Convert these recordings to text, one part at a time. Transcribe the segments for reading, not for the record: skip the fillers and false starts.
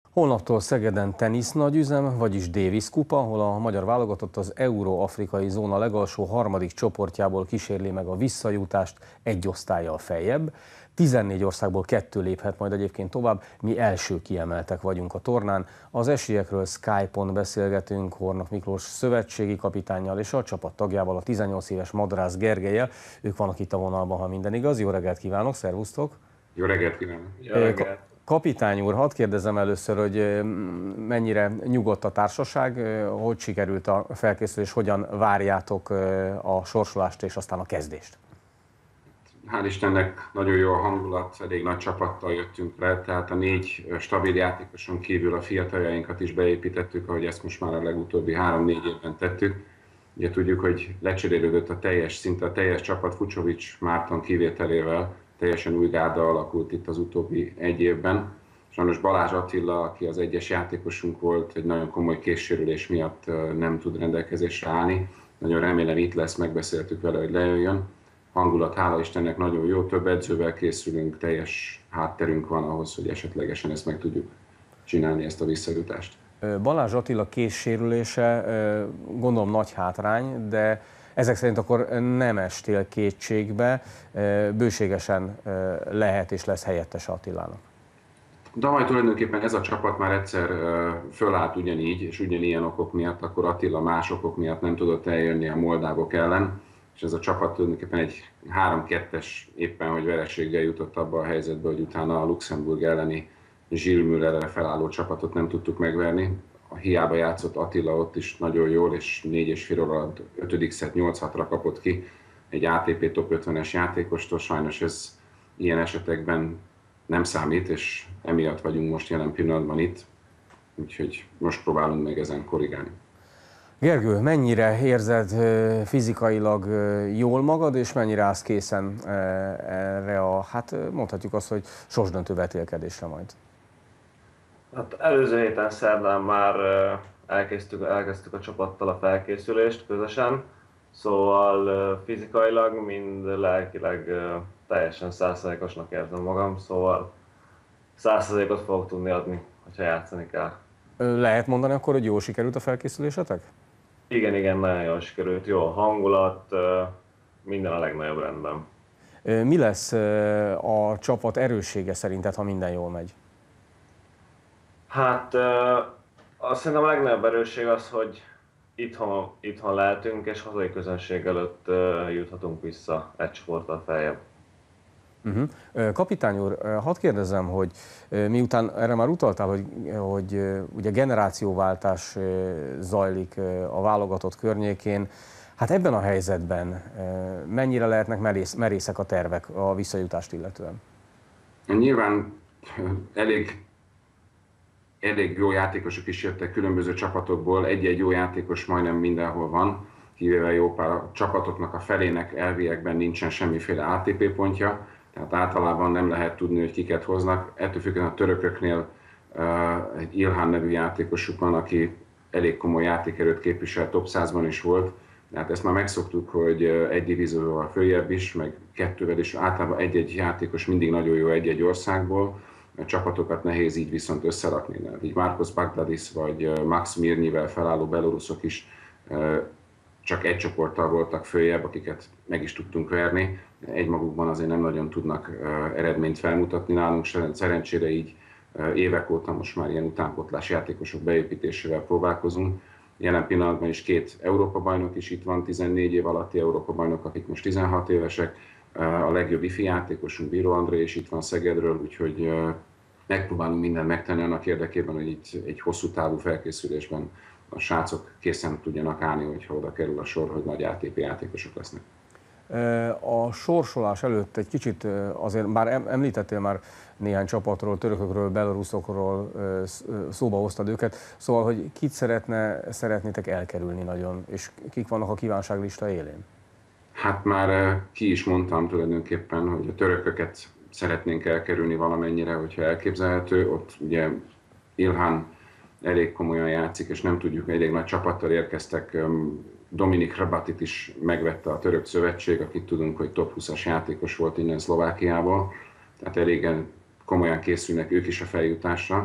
Holnaptól Szegeden tenisz nagyüzem, vagyis Davis kupa, ahol a magyar válogatott az Euró-afrikai zóna legalsó harmadik csoportjából kísérli meg a visszajutást egy osztállyal feljebb. 14 országból 2 léphet majd egyébként tovább, mi első kiemeltek vagyunk a tornán. Az esélyekről Skype-on beszélgetünk Hornok Miklós szövetségi kapitánnyal és a csapat tagjával, a 18 éves Madrász Gergellyel. Ők vannak itt a vonalban, ha minden igaz. Jó reggelt kívánok, szervusztok! Jó reggelt kívánok! Jó reggelt! Kapitány úr, hadd kérdezem először, hogy mennyire nyugodt a társaság, hogy sikerült a felkészülés, hogyan várjátok a sorsolást és aztán a kezdést? Hál' Istennek nagyon jó a hangulat, elég nagy csapattal jöttünk le, tehát a 4 stabil játékoson kívül a fiataljainkat is beépítettük, ahogy ezt most már a legutóbbi 3-4 évben tettük. Ugye tudjuk, hogy lecserélődött szinte a teljes csapat Fucsovics Márton kivételével, teljesen új gárda alakult itt az utóbbi 1 évben. Sajnos Balázs Attila, aki az egyes játékosunk volt, egy nagyon komoly kézsérülés miatt nem tud rendelkezésre állni. Nagyon remélem itt lesz, megbeszéltük vele, hogy lejöjjön. Hangulat, hála Istennek nagyon jó, több edzővel készülünk, teljes hátterünk van ahhoz, hogy esetlegesen ezt meg tudjuk csinálni, ezt a visszajutást. Balázs Attila kézsérülése gondolom nagy hátrány, de ezek szerint akkor nem estél kétségbe, bőségesen lehet és lesz helyettes Attilának. Tavaly tulajdonképpen ez a csapat már egyszer fölállt ugyanígy, és ugyanilyen okok miatt, akkor Attila más okok miatt nem tudott eljönni a moldávok ellen, és ez a csapat tulajdonképpen egy 3-2-es éppen, hogy vereséggel jutott abba a helyzetbe, hogy utána a Luxemburg elleni Gilles Müllerrel felálló csapatot nem tudtuk megverni. Hiába játszott Attila ott is nagyon jól, és 4,5 óra alatt 5. szett 8-6-ra kapott ki egy ATP Top 50-es játékostól. Sajnos ez ilyen esetekben nem számít, és emiatt vagyunk most jelen pillanatban itt. Úgyhogy most próbálunk meg ezen korrigálni. Gergő, mennyire érzed fizikailag jól magad, és mennyire állsz készen erre a, hát mondhatjuk azt, hogy sorsdöntő vetélkedésre majd? Hát előző héten szerdán már elkezdtük a csapattal a felkészülést közösen, szóval fizikailag, mind lelkileg teljesen 100%-osnak érzem magam, szóval 100%-ot fogok tudni adni, ha játszani kell. Lehet mondani akkor, hogy jól sikerült a felkészülésetek? Igen, nagyon jól sikerült, jó a hangulat, minden a legnagyobb rendben. Mi lesz a csapat erőssége szerinted, ha minden jól megy? Hát azt szerintem a legnagyobb erősség az, hogy itthon lehetünk, és hazai közönség előtt juthatunk vissza egy csoporttal feljebb. Kapitány úr, hadd kérdezzem, hogy miután erre már utaltál, hogy ugye generációváltás zajlik a válogatott környékén, hát ebben a helyzetben mennyire lehetnek merészek a tervek a visszajutást illetően? Nyilván elég jó játékosok is jöttek különböző csapatokból, egy-egy jó játékos majdnem mindenhol van, kivéve jó pár a csapatoknak a felének elviekben nincsen semmiféle ATP pontja, tehát általában nem lehet tudni, hogy kiket hoznak. Ettől függően a törököknél egy Ilhan nevű játékosuk van, aki elég komoly játékerőt képvisel, top 100-ban is volt. Tehát ezt már megszoktuk, hogy egy divízióval följebb is, meg 2-vel is. Általában egy-egy játékos mindig nagyon jó egy-egy országból. A csapatokat nehéz így viszont összerakni. Így Márkos Bagdadis vagy Max Mirnyivel felálló beloruszok is csak egy csoporttal voltak följebb, akiket meg is tudtunk verni. Egymagukban azért nem nagyon tudnak eredményt felmutatni nálunk, szerencsére így évek óta most már ilyen utánpótlás játékosok beépítésével próbálkozunk. Jelen pillanatban is 2 Európa-bajnok is itt van, 14 év alatti Európa-bajnok, akik most 16 évesek. A legjobb ifi játékosunk, Bíró André is itt van Szegedről, úgyhogy megpróbálunk mindent megtenni annak érdekében, hogy itt egy hosszú távú felkészülésben a srácok készen tudjanak állni, hogyha oda kerül a sor, hogy nagy ATP játékosok lesznek. A sorsolás előtt egy kicsit azért, bár említettél már néhány csapatról, törökökről, beloruszokról, szóba hoztad őket, szóval, hogy kit szeretnétek elkerülni nagyon, és kik vannak a kívánságlista élén? Hát már ki is mondtam tulajdonképpen, hogy a törököket szeretnénk elkerülni valamennyire, hogyha elképzelhető. Ott ugye Ilhan elég komolyan játszik, és nem tudjuk, elég nagy csapattal érkeztek. Dominik Hrabatit is megvette a török szövetség, akit tudunk, hogy top 20-as játékos volt innen Szlovákiából. Tehát elég komolyan készülnek ők is a feljutásra.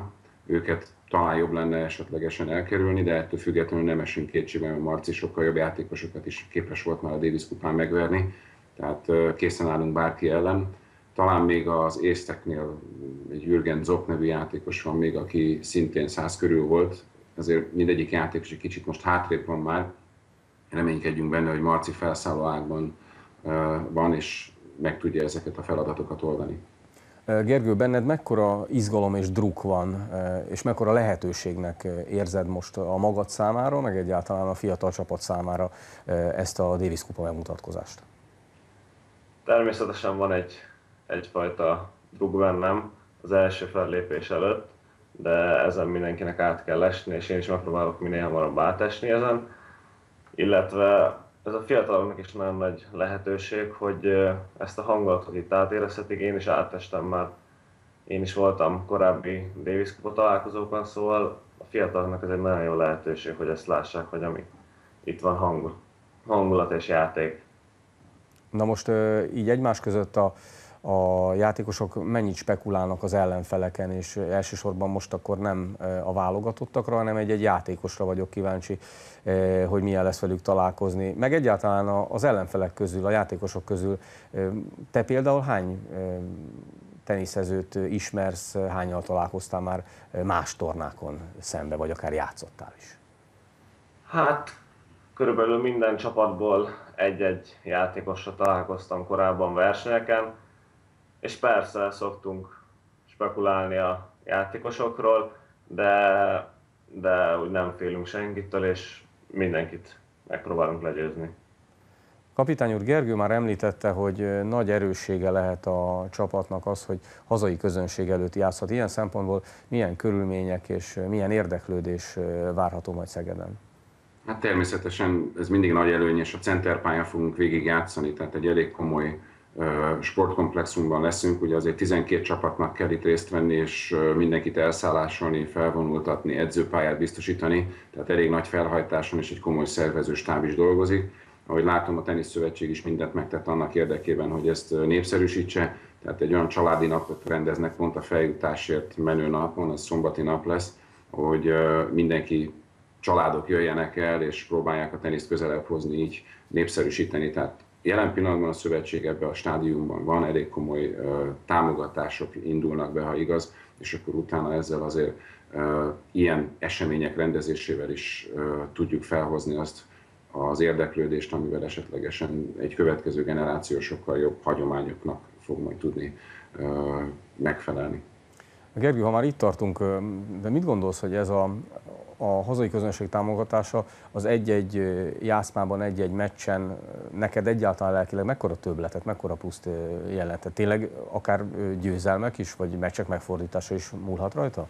őket talán jobb lenne esetlegesen elkerülni, de ettől függetlenül nem esünk kétségbe, mert Marci sokkal jobb játékosokat is képes volt már a Davis kupán megverni, tehát készen állunk bárki ellen. Talán még az észteknél egy Jürgen Zopp nevű játékos van még, aki szintén 100 körül volt, azért mindegyik játékos egy kicsit most hátrébb van már, reménykedjünk benne, hogy Marci felszálló ágban van, és meg tudja ezeket a feladatokat oldani. Gergő, benned mekkora izgalom és druk van, és mekkora lehetőségnek érzed most a magad számára, meg egyáltalán a fiatal csapat számára ezt a Davis kupa megmutatkozást? Természetesen van egyfajta druk bennem az első fellépés előtt, de ezen mindenkinek át kell esni, és én is megpróbálok minél hamarabb átesni ezen. Illetve ez a fiataloknak is nagyon nagy lehetőség, hogy ezt a hangulatot itt átérezhetik. Én is átestem már, én is voltam korábbi Davis kupa találkozókon, szóval a fiataloknak ez egy nagyon jó lehetőség, hogy ezt lássák, hogy ami itt van hangulat és játék. Na most így egymás között a játékosok mennyit spekulálnak az ellenfeleken, és elsősorban most akkor nem a válogatottakra, hanem egy játékosra vagyok kíváncsi, hogy milyen lesz velük találkozni. Meg egyáltalán az ellenfelek közül, a játékosok közül te például hány teniszezőt ismersz, hányan találkoztál már más tornákon szembe, vagy akár játszottál is? Hát körülbelül minden csapatból egy-egy játékossal találkoztam korábban versenyeken, és persze szoktunk spekulálni a játékosokról, de úgy nem félünk senkitől, és mindenkit megpróbálunk legyőzni. Kapitány úr, Gergő már említette, hogy nagy erőssége lehet a csapatnak az, hogy hazai közönség előtt játszhat. Ilyen szempontból milyen körülmények és milyen érdeklődés várható majd Szegeden? Hát természetesen ez mindig nagy előny, és a centerpályán fogunk végig játszani, tehát egy elég komoly sportkomplexumban leszünk, ugye azért 12 csapatnak kell itt részt venni, és mindenkit elszállásolni, felvonultatni, edzőpályát biztosítani, tehát elég nagy felhajtáson és egy komoly szervezőstáb is dolgozik. Ahogy látom, a Teniszszövetség is mindent megtett annak érdekében, hogy ezt népszerűsítse, tehát egy olyan családi napot rendeznek pont a feljutásért menő napon, az szombati nap lesz, hogy mindenki, családok jöjjenek el és próbálják a teniszt közelebb hozni, így népszerűsíteni. Tehát jelen pillanatban a szövetség ebben a stádiumban van, elég komoly támogatások indulnak be, ha igaz, és akkor utána ezzel azért ilyen események rendezésével is tudjuk felhozni azt az érdeklődést, amivel esetlegesen egy következő generáció sokkal jobb hagyományoknak fog majd tudni megfelelni. Gergő, ha már itt tartunk, de mit gondolsz, hogy ez a hazai közönség támogatása az egy-egy játszmában, egy-egy meccsen neked egyáltalán lelkileg mekkora többletet, mekkora pluszt jelentett? Tényleg akár győzelmek is, vagy meccsek megfordítása is múlhat rajta?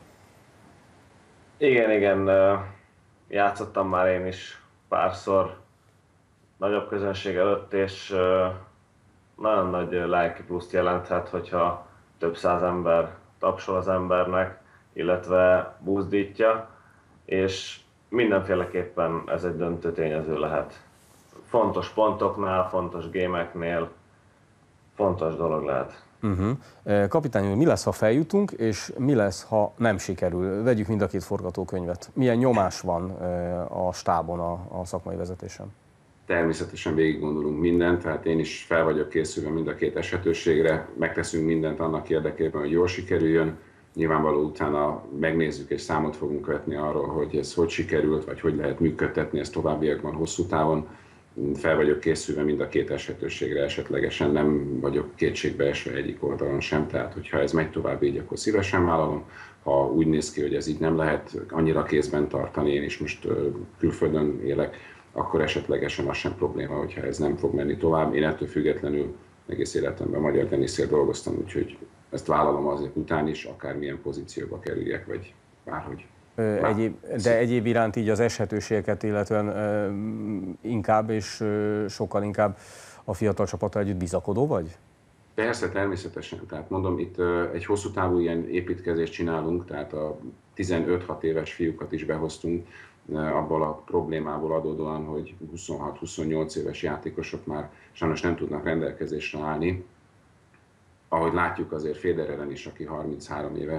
Igen, játszottam már én is párszor nagyobb közönség előtt, és nagyon nagy lelki pluszt jelenthet, hogyha több száz ember tapsol az embernek, illetve buzdítja, és mindenféleképpen ez egy döntő tényező lehet. Fontos pontoknál, fontos gémeknél fontos dolog lehet. Kapitány úr, mi lesz, ha feljutunk, és mi lesz, ha nem sikerül? Vegyük mind a két forgatókönyvet. Milyen nyomás van a stábon, a szakmai vezetésen? Természetesen végig gondolunk mindent, tehát én is fel vagyok készülve mind a két esetőségre, megteszünk mindent annak érdekében, hogy jól sikerüljön. Nyilvánvaló utána megnézzük és számot fogunk vetni arról, hogy ez hogy sikerült, vagy hogy lehet működtetni ezt továbbiakban hosszú távon. Fel vagyok készülve mind a két esetőségre, esetlegesen nem vagyok kétségbe esve egyik oldalon sem, tehát hogyha ez megy tovább így, akkor szívesen vállalom. Ha úgy néz ki, hogy ez így nem lehet annyira kézben tartani, én is most külföldön élek, akkor esetlegesen az sem probléma, hogyha ez nem fog menni tovább. Én ettől függetlenül egész életemben magyar teniszért dolgoztam, úgyhogy ezt vállalom azért után is, akármilyen pozícióba kerüljek, vagy bárhogy. De egyéb iránt így az eshetőségeket, illetően inkább és sokkal inkább a fiatal csapattal együtt bizakodó vagy? Persze, természetesen. Tehát mondom, itt egy hosszú távú ilyen építkezést csinálunk, tehát a 15-6 éves fiúkat is behoztunk, abból a problémából adódóan, hogy 26-28 éves játékosok már sajnos nem tudnak rendelkezésre állni. Ahogy látjuk azért Federeren is, aki 33 éves,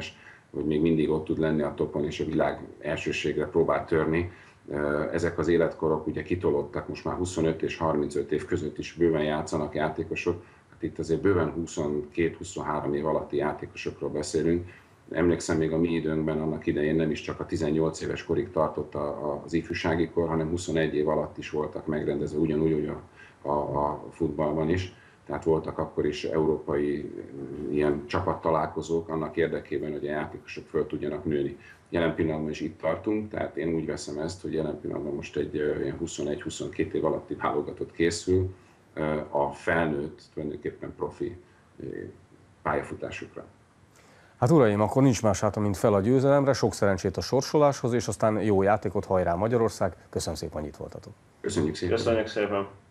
hogy még mindig ott tud lenni a topon, és a világ elsőségre próbál törni. Ezek az életkorok ugye kitolódtak, most már 25 és 35 év között is bőven játszanak játékosok. Hát itt azért bőven 22-23 év alatti játékosokról beszélünk. Emlékszem, még a mi időnkben annak idején nem is csak a 18 éves korig tartott az ifjúsági kor, hanem 21 év alatt is voltak megrendezve, ugyanúgy a futballban is. Tehát voltak akkor is európai ilyen csapattalálkozók annak érdekében, hogy a játékosok föl tudjanak nőni. Jelen pillanatban is itt tartunk, tehát én úgy veszem ezt, hogy jelen pillanatban most egy ilyen 21-22 év alatti válogatott készül a felnőtt, tulajdonképpen profi pályafutásukra. Hát uraim, akkor nincs más hátra, mint fel a győzelemre, sok szerencsét a sorsoláshoz, és aztán jó játékot, hajrá Magyarország! Köszönöm szépen, hogy itt voltatok. Köszönjük szépen! Köszönjük szépen!